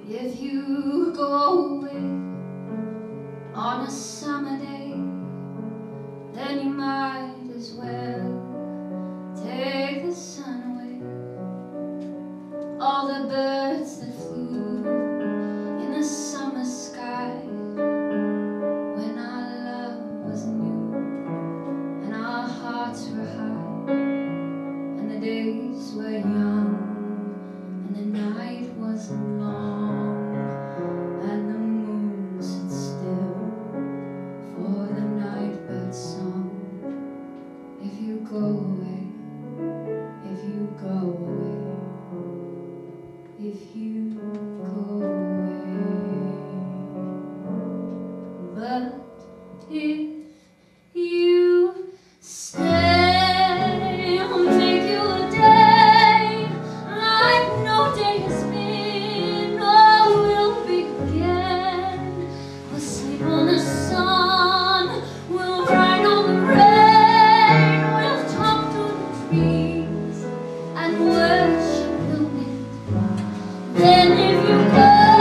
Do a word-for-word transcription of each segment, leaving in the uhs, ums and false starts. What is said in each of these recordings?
If you go away on a summer day, then you might as well take the sun away. All the birds that flew in the summer sky when our love was new and our hearts were high and the days were young and the night wasn't long and the moon stood still for the nightbird's song. If you go away, if you go away, if you go away, but if you stay, I'll make you a day like no day has been or will begin. We'll sleep on the sun, we'll ride on the rain, we'll talk to the trees and worship the wind. Then if you go,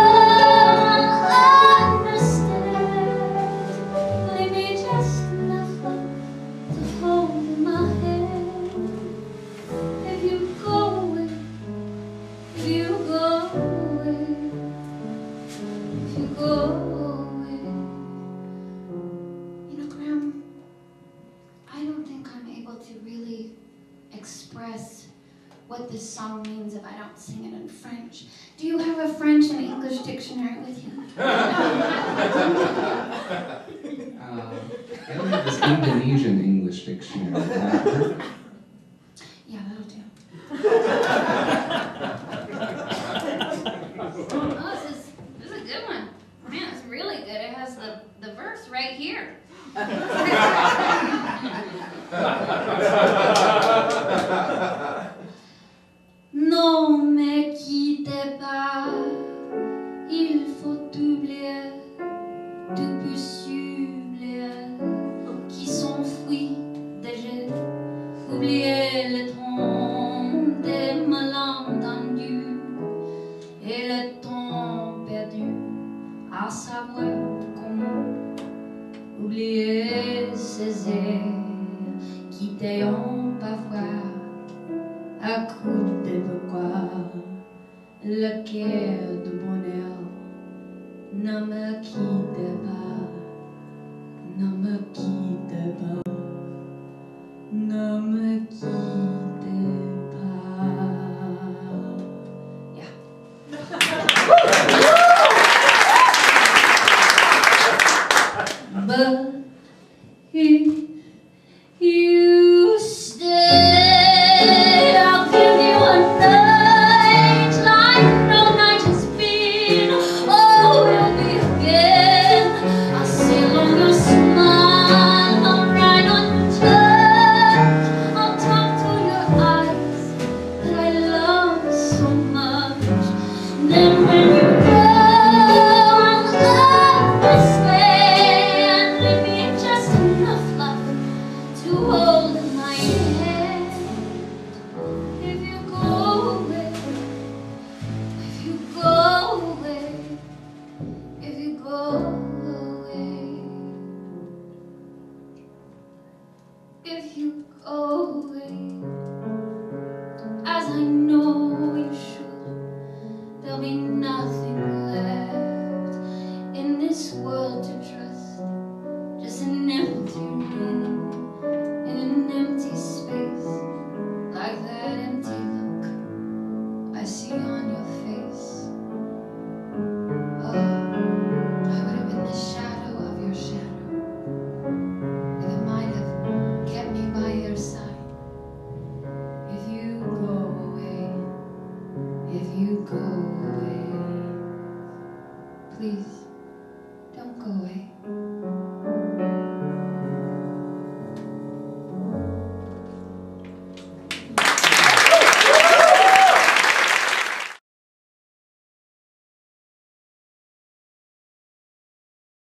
I'll understand. Leave me just enough love to hold in my hand. If you go away, if you go away, if you go away. You know, Graham, I don't think I'm able to really express what this song means if I don't sing it in French. Do you have a French and English dictionary with you? Uh, I only have this Indonesian English dictionary. Yeah, that'll do. Oh, this is, this is a good one. Man, it's really good. It has the, the verse right here. Non me quittez pas, il faut oublier depuis soublier qui s'enfuit déjà, oublier le temps des malentendus et le temps perdu, à savoir comment oublier ces airs qui t'ayant parfois à coup de pourquoi le cœur de bonheur ne me quitte pas, ne me quitte pas, ne me quitte pas.